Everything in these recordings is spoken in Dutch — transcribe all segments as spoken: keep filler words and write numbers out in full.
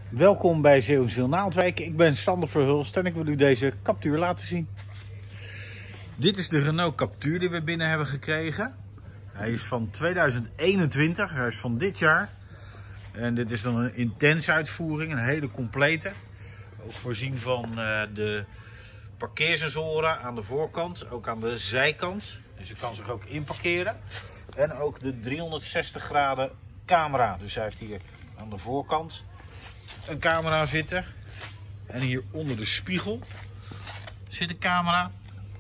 Welkom bij Zeeuws-Naaldwijk. Ik ben Sander Verhulst en ik wil u deze Captur laten zien. Dit is de Renault Captur die we binnen hebben gekregen. Hij is van tweeduizend eenentwintig, hij is van dit jaar. En dit is dan een intense uitvoering, een hele complete. Ook voorzien van uh, de parkeersensoren aan de voorkant, ook aan de zijkant. Dus je kan zich ook inparkeren. En ook de driehonderdzestig graden camera. Dus hij heeft hier aan de voorkant een camera zitten. En hier onder de spiegel zit een camera.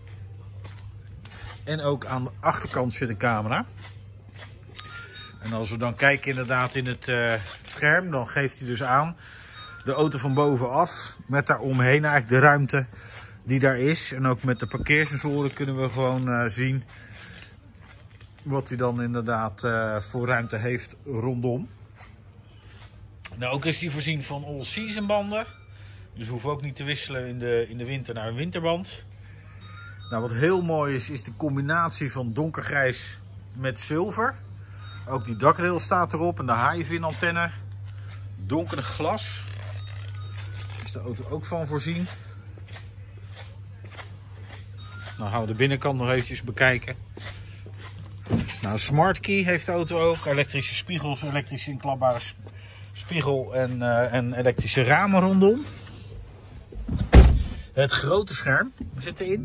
En ook aan de achterkant zit een camera. En als we dan kijken inderdaad in het uh, scherm, dan geeft hij dus aan de auto van bovenaf. Met daaromheen eigenlijk de ruimte die daar is. En ook met de parkeersensoren kunnen we gewoon uh, zien wat hij dan inderdaad uh, voor ruimte heeft rondom. Nou, ook is hij voorzien van all-season banden. Dus we hoeven ook niet te wisselen in de, in de winter naar een winterband. Nou, wat heel mooi is, is de combinatie van donkergrijs met zilver. Ook die dakrail staat erop en de haaienvin antenne. Donker glas. Daar is de auto ook van voorzien. Nou gaan we de binnenkant nog eventjes bekijken. Nou, Smart Key heeft de auto ook. Elektrische spiegels, elektrische inklapbare spiegel en, uh, en elektrische ramen rondom. Het grote scherm zit erin.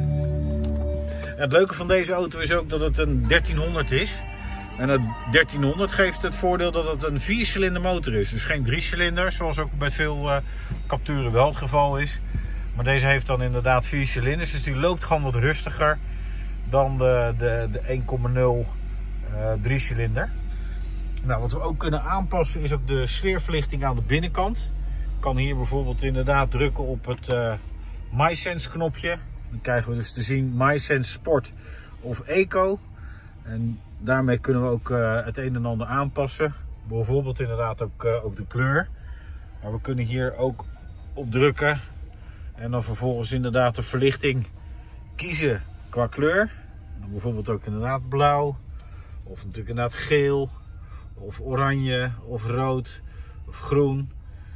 En het leuke van deze auto is ook dat het een dertienhonderd is. En het dertienhonderd geeft het voordeel dat het een viercilinder motor is. Dus geen driecilinder, zoals ook bij veel uh, Capturen wel het geval is. Maar deze heeft dan inderdaad vier cilinders. Dus die loopt gewoon wat rustiger dan de, de, de één komma nul uh, driecilinder. Nou, wat we ook kunnen aanpassen is ook de sfeerverlichting aan de binnenkant. Ik kan hier bijvoorbeeld inderdaad drukken op het uh, MySense knopje. Dan krijgen we dus te zien MySense Sport of Eco. En daarmee kunnen we ook uh, het een en ander aanpassen. Bijvoorbeeld inderdaad ook, uh, ook de kleur. Maar we kunnen hier ook op drukken. En dan vervolgens inderdaad de verlichting kiezen qua kleur. Dan bijvoorbeeld ook inderdaad blauw. Of natuurlijk inderdaad geel. Of oranje. Of rood. Of groen.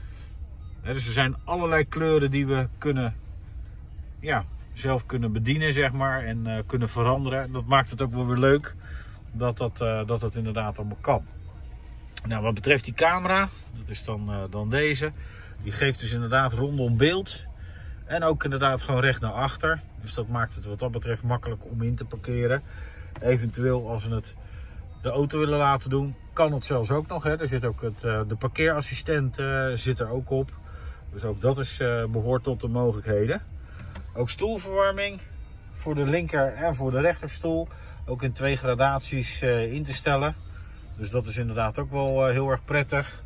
He, dus er zijn allerlei kleuren die we kunnen, ja, zelf kunnen bedienen, zeg maar. En uh, kunnen veranderen. Dat maakt het ook wel weer leuk. Dat dat, uh, dat, dat inderdaad allemaal kan. Nou, wat betreft die camera. Dat is dan, uh, dan deze. Die geeft dus inderdaad rondom beeld. En ook inderdaad gewoon recht naar achter. Dus dat maakt het wat dat betreft makkelijk om in te parkeren. Eventueel als we het de auto willen laten doen, kan het zelfs ook nog. Hè. Er zit ook het, de parkeerassistent uh, zit er ook op. Dus ook dat is, uh, behoort tot de mogelijkheden. Ook stoelverwarming voor de linker en voor de rechterstoel. Ook in twee gradaties uh, in te stellen. Dus dat is inderdaad ook wel uh, heel erg prettig.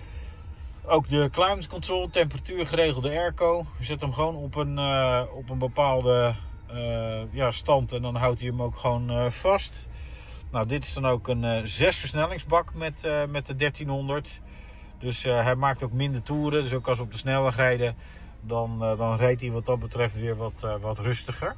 Ook de climate control, temperatuur geregelde airco. Je zet hem gewoon op een, uh, op een bepaalde uh, ja, stand en dan houdt hij hem ook gewoon uh, vast. Nou, dit is dan ook een uh, zes versnellingsbak met, uh, met de dertienhonderd. Dus uh, hij maakt ook minder toeren. Dus ook als we op de snelweg rijden, dan, uh, dan rijdt hij wat dat betreft weer wat, uh, wat rustiger.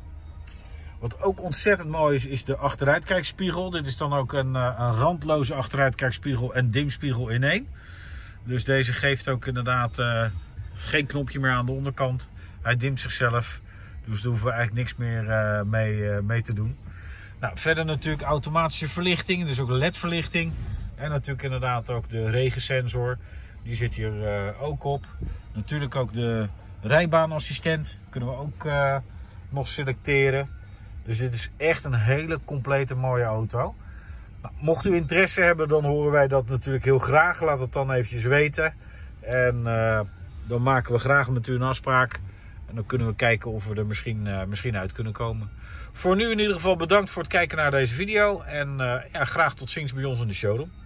Wat ook ontzettend mooi is, is de achteruitkijkspiegel. Dit is dan ook een, uh, een randloze achteruitkijkspiegel en dimspiegel in één. Dus deze geeft ook inderdaad uh, geen knopje meer aan de onderkant. Hij dimt zichzelf. Dus daar hoeven we eigenlijk niks meer uh, mee, uh, mee te doen. Nou, verder natuurlijk automatische verlichting. Dus ook L E D-verlichting. En natuurlijk inderdaad ook de regensensor. Die zit hier uh, ook op. Natuurlijk ook de rijbaanassistent. Kunnen we ook uh, nog selecteren. Dus dit is echt een hele complete mooie auto. Nou, mocht u interesse hebben, dan horen wij dat natuurlijk heel graag. Laat het dan eventjes weten. En uh, dan maken we graag met u een afspraak. En dan kunnen we kijken of we er misschien, uh, misschien uit kunnen komen. Voor nu in ieder geval bedankt voor het kijken naar deze video. En uh, ja, graag tot ziens bij ons in de showroom.